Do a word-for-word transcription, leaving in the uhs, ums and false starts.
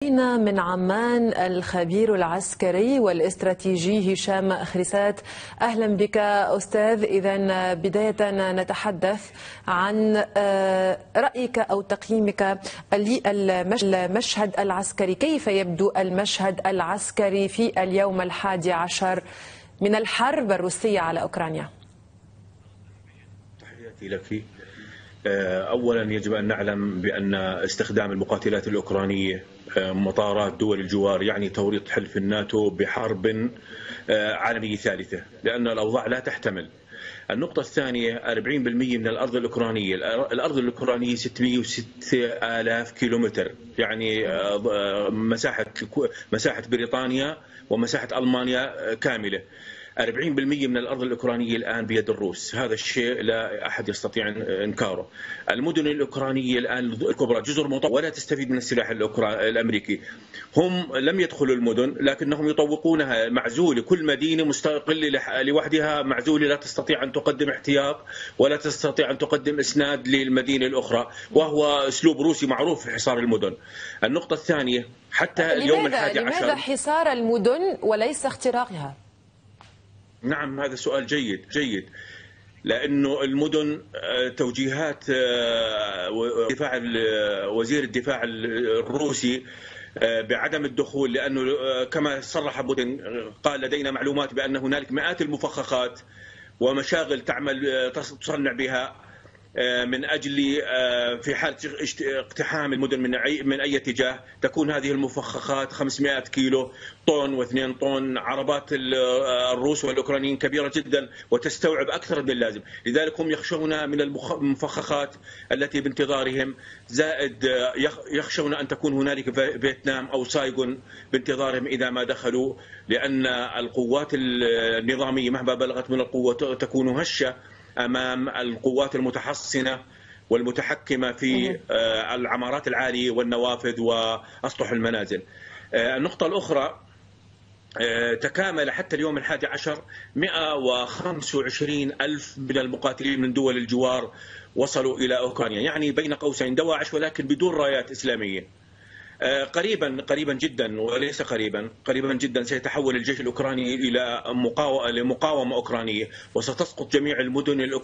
إلينا من عمان الخبير العسكري والاستراتيجي هشام خريسات. أهلا بك أستاذ. إذن بداية نتحدث عن رأيك أو تقييمك للمشهد العسكري. كيف يبدو المشهد العسكري في اليوم الحادي عشر من الحرب الروسية على أوكرانيا؟ تحياتي لك. أولا يجب أن نعلم بأن استخدام المقاتلات الأوكرانية مطارات دول الجوار يعني توريط حلف الناتو بحرب عالمية ثالثة، لأن الأوضاع لا تحتمل. النقطة الثانية، أربعين بالمئة من الأرض الأوكرانية، الأرض الأوكرانية ستمئة وستة آلاف كيلومتر، يعني مساحة مساحة بريطانيا ومساحة ألمانيا كاملة. أربعين بالمئة من الأرض الأوكرانية الآن بيد الروس، هذا الشيء لا أحد يستطيع إنكاره. المدن الأوكرانية الآن الكبرى جزر مطورة ولا تستفيد من السلاح الأمريكي. هم لم يدخلوا المدن لكنهم يطوقونها معزولة، كل مدينة مستقلة لوحدها معزولة، لا تستطيع أن تقدم احتياط ولا تستطيع أن تقدم إسناد للمدينة الأخرى، وهو أسلوب روسي معروف في حصار المدن. النقطة الثانية، حتى اليوم الحادي عشر لماذا حصار المدن وليس اختراقها؟ نعم، هذا سؤال جيد جيد لأنه المدن توجيهات دفاع وزير الدفاع الروسي بعدم الدخول، لأنه كما صرح بوتين قال لدينا معلومات بأن هنالك مئات المفخخات ومشاغل تعمل تصنع بها من أجل في حال اقتحام المدن من أي من أي اتجاه تكون هذه المفخخات خمسمئة كيلو طن واثنين طن. عربات الروس والأوكرانيين كبيرة جدا وتستوعب أكثر من اللازم، لذلك هم يخشون من المفخخات التي بانتظارهم، زائد يخشون أن تكون هنالك فيتنام أو سايغون بانتظارهم إذا ما دخلوا، لأن القوات النظامية مهما بلغت من القوة تكون هشة أمام القوات المتحصنة والمتحكمة في العمارات العالية والنوافذ وأسطح المنازل. النقطة الأخرى، تكامل حتى اليوم الحادي عشر مئة وخمسة وعشرين ألف من المقاتلين من دول الجوار وصلوا إلى أوكرانيا، يعني بين قوسين دواعش ولكن بدون رايات إسلامية. قريبا قريبا جدا وليس قريبا قريبا جدا سيتحول الجيش الأوكراني إلى مقاومة أوكرانية وستسقط جميع المدن الأوكرانية.